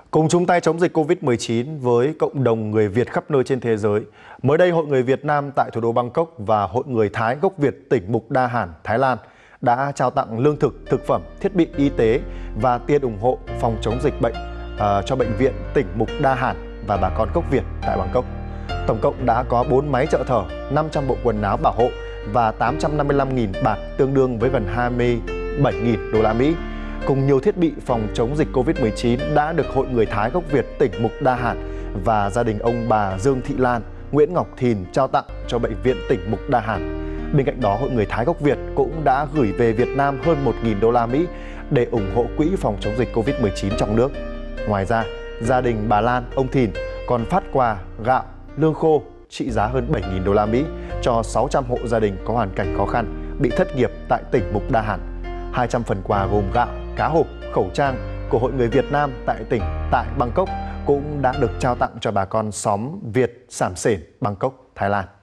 Cùng chung tay chống dịch Covid-19 với cộng đồng người Việt khắp nơi trên thế giới, mới đây Hội Người Việt Nam tại thủ đô Bangkok và Hội Người Thái gốc Việt tỉnh Mục Đa Hàn, Thái Lan đã trao tặng lương thực, thực phẩm, thiết bị y tế và tiền ủng hộ phòng chống dịch bệnh cho bệnh viện tỉnh Mục Đa Hàn và bà con gốc Việt tại Bangkok. Tổng cộng đã có 4 máy trợ thở, 500 bộ quần áo bảo hộ và 855.000 baht tương đương với gần 27.000 đô la Mỹ. Cùng nhiều thiết bị phòng chống dịch Covid-19 đã được Hội Người Thái gốc Việt tỉnh Mục Đa Hàn và gia đình ông bà Dương Thị Lan, Nguyễn Ngọc Thìn trao tặng cho bệnh viện tỉnh Mục Đa Hàn. Bên cạnh đó, Hội Người Thái gốc Việt cũng đã gửi về Việt Nam hơn 1.000 đô la Mỹ để ủng hộ quỹ phòng chống dịch Covid-19 trong nước. Ngoài ra, gia đình bà Lan, ông Thìn còn phát quà gạo, lương khô trị giá hơn 7.000 đô la Mỹ cho 600 hộ gia đình có hoàn cảnh khó khăn bị thất nghiệp tại tỉnh Mục Đa Hàn. 200 phần quà gồm gạo, cá hộp, khẩu trang của Hội Người Việt Nam tại Bangkok cũng đã được trao tặng cho bà con xóm Việt Sảm Sển, Bangkok, Thái Lan.